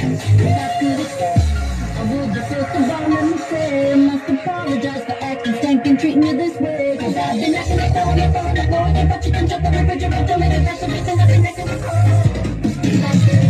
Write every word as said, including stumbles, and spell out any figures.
What could it say? I would just first of all let me say I must apologize for acting stank and treating you this way. Cause I've been acting like that when you're falling apart, but you can jump the refrigerator, make it faster, there's nothing that can